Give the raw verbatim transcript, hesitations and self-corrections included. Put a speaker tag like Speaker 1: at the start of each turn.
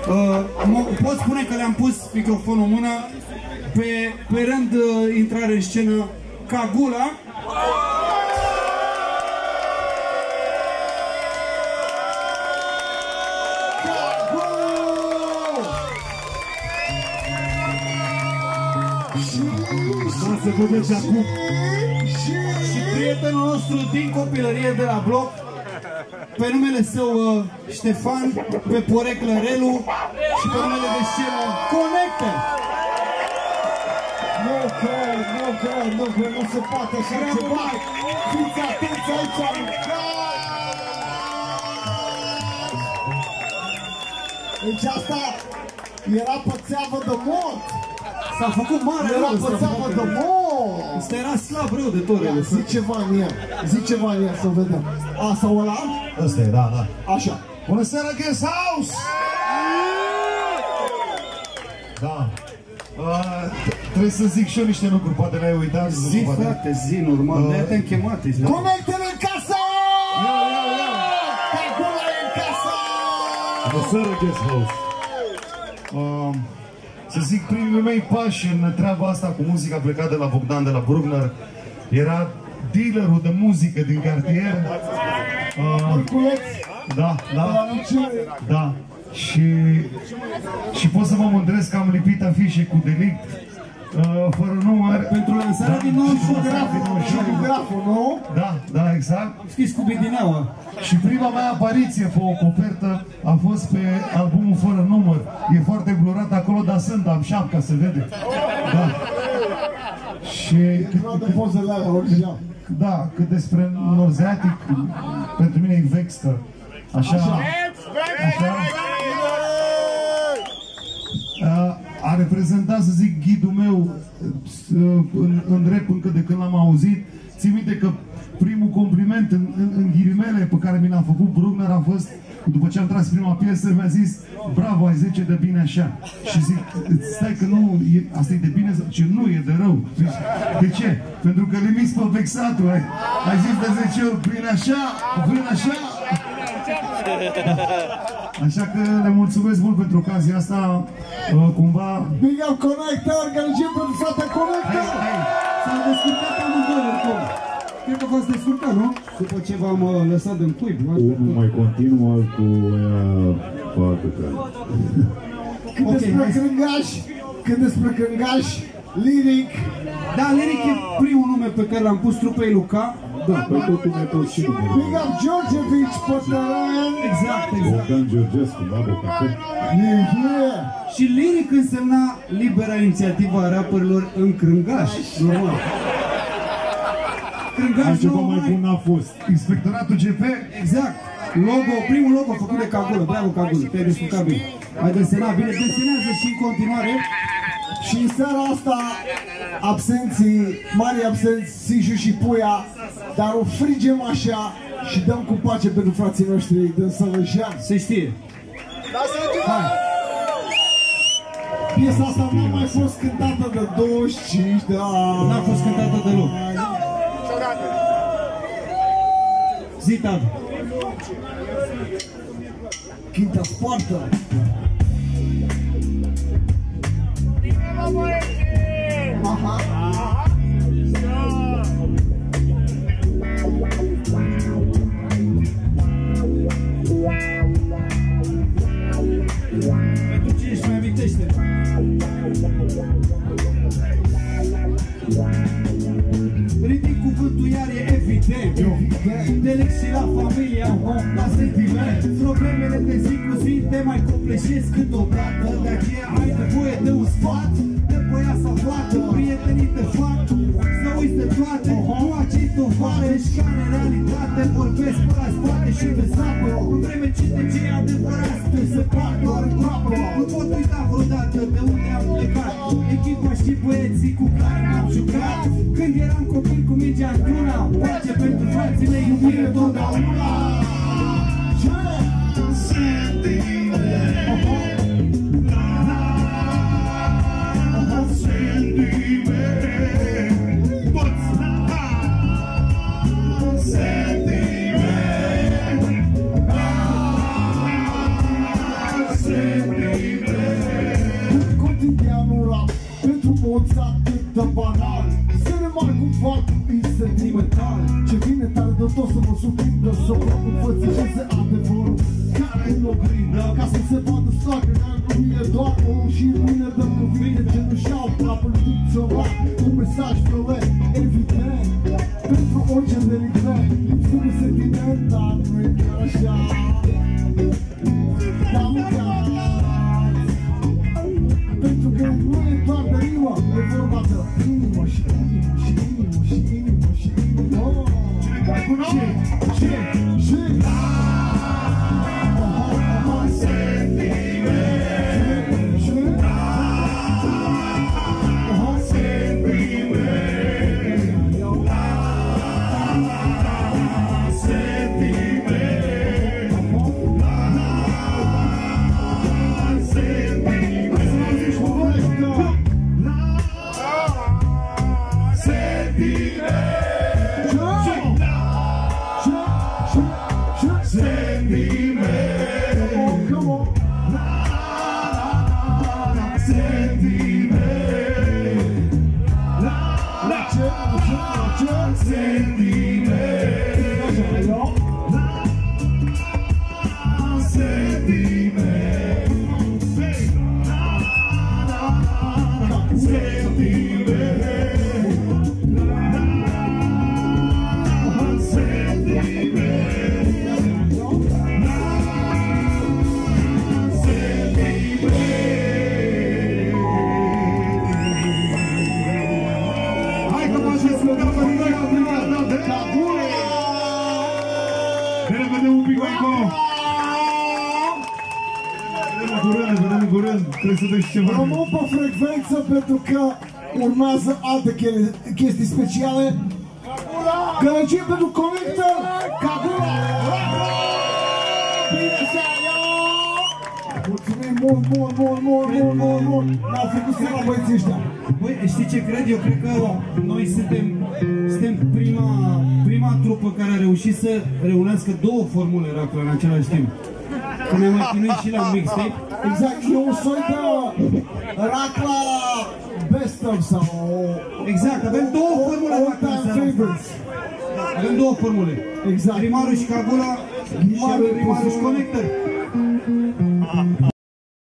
Speaker 1: Uh, pot spune că le-am pus microfonul în mână. Pe, pe rând uh, intrare în scenă Cagula. Să vedeți acum. Și prietenul nostru din copilărie de la bloc, pe numele său uh, Ștefan, pe poreclă Relu și pe numele de scenă Conecte.
Speaker 2: Nu cred, nu cred, nu cred, nu se poate așa ceva. Fiți atenți aici. Deci asta era pe țeavă de mort.
Speaker 1: S-a făcut mare rău.
Speaker 2: Era pe țeavă de mort.
Speaker 1: Asta era slab rău de tot.
Speaker 2: Zi ceva în el, zi ceva în el să vedem. A, sau ăla?
Speaker 3: Ăsta e, da, da.
Speaker 2: Așa.
Speaker 3: Bună seara, Guest House! Da. Uh, trebuie să zic și eu niște lucruri, poate le-ai uitat.
Speaker 1: Zi, frate, zi, normal, uh, de-aia te-am chemat.
Speaker 2: Conecte-l în casă!
Speaker 3: Ia, ia, ia!
Speaker 2: Cagula e în casă!
Speaker 3: Bună seara, Guest House! Uh, să zic, primii mei pași în treaba asta cu muzica plecat de la Bogdan, de la Bruckner, era dealerul de muzică din cartier. Uh, da, da, da. Și, și pot să mă mândresc că am lipit afișe cu Delict, uh, fără număr.
Speaker 1: Pentru lansarea
Speaker 3: da,
Speaker 1: din nouăzeci și unu,
Speaker 2: și cu graful, nu?
Speaker 3: Da, da, exact.
Speaker 1: Am scris cu Bidineaua.
Speaker 3: Și prima mea apariție pe o copertă a fost pe albumul Fără Număr. E foarte blurat acolo, dar sunt, am șapca, se vede. Da. Și...
Speaker 2: de pozele alea, original.
Speaker 3: Da, cât despre Norzeatic, pentru mine e Vexter. Așa. Așa. Așa. A reprezentat, să zic, ghidul meu în, în rap încă de când l-am auzit. Țin minte că primul compliment în, în, în ghilimele pe care mi l-a făcut Bruckner a fost, după ce am tras prima piesă, mi-a zis: bravo, ai zece de bine așa. Și zic, stai că nu, e, asta e de bine? Ce nu, e de rău. De ce? Pentru că limiți pe vexatul. Ai, ai zis de zece ori, prin așa, prin așa. Așa că le mulțumesc mult pentru ocazia asta, uh, cumva...
Speaker 2: Big up Conecte, organizăm pentru frate Conecte!
Speaker 1: S-au descurcat amândoi oricum. Cred că v-ați descurcat, nu? După ce v-am uh, lăsat în cuib.
Speaker 4: Unul mai continuu, altul uh, pe altă cale.
Speaker 2: Cât okay, despre crângași, cât despre crângași, Lyric.
Speaker 1: Da, Lyric e primul nume pe care l-am pus trupei Luca.
Speaker 4: Da, pe totul mi-a pus și numele.
Speaker 2: Big up Georgevici pe teren.
Speaker 1: Exact, exact.
Speaker 4: Bogdan Georgescu, da, Bogdan.
Speaker 1: Și Lyric însemna libera inițiativă a rapperilor în crângași, normal. Crângași
Speaker 4: ceva mai bun a fost.
Speaker 3: Inspectoratul G P.
Speaker 1: Exact. Logo, primul logo făcut de Cagulă. Bravo, Cagulă, te-ai descurcat bine. Ai desenat bine, desenează și în continuare.
Speaker 2: Și în seara asta, absenții, mari absenți, Siju și Puia, dar o frigem așa și dăm cu pace pentru frații noștri din Sălășean.
Speaker 1: Se știe.
Speaker 2: Hai! Piesa asta nu a mai fost cântată de douăzeci și cinci de ani.
Speaker 1: N-a fost cântată deloc. Zi, Tavi.
Speaker 2: Quinta Sparta. Aha.
Speaker 1: Pentru cine își mai amintește? Ridic cuvântul iar e evident. De lex și la familia, la sentiment. Problemele de zi cu zi te mai copleșesc câteodată. De aceea ai nevoie de un sfat, de băiat sau fată, prietenii te fac să uiți de toate. Nu acei tovarăși care în realitate vorbesc pe la spate și te sapă. În vreme ce de ce e adevărat te separă doar în groapă. Nu pot uita vreodată de unde am plecat. Echipa și băieții cu care m-am jucat. Când eram copil cu mingea într-una, pace pentru frații mei, iubire totdeauna.
Speaker 3: Sentiment.
Speaker 2: tot să mă surprindă, să fac înfățișeze adevărul care e în oglindă, ca să se poată să facă că nu e doar omul și mâine dăm cuvinte ce nu și-au capul ceva, un mesaj violet, evident, pentru orice delicvent, lipsuri sentiment, dar nu e chiar așa. Te-am uitat, pentru că nu e doar de rimă, e vorba de inimă și inimă și inimă și inimă și inimă. Ce? Ce? Ce? Rămân pe frecvență pentru că urmează alte chestii speciale. Gălăgie pentru Connector, Kagura! Bine seara! Mulțumim mult, mult, mult, mult, mult, mult, mult! Ne-au făcut seara băieții ăștia.
Speaker 1: Băi, știi ce cred? Eu cred că noi suntem, suntem prima, prima trupă care a reușit să reunească două formule Racla în același timp. Că ne-am mai chinuit și la mixtape.
Speaker 2: Exact, e un soi de Racla Best of sau...
Speaker 1: Exact, avem două formule Racla în seara asta. Avem două formule.
Speaker 2: Exact.
Speaker 1: Primarul și Kagura și Primarul și Connector.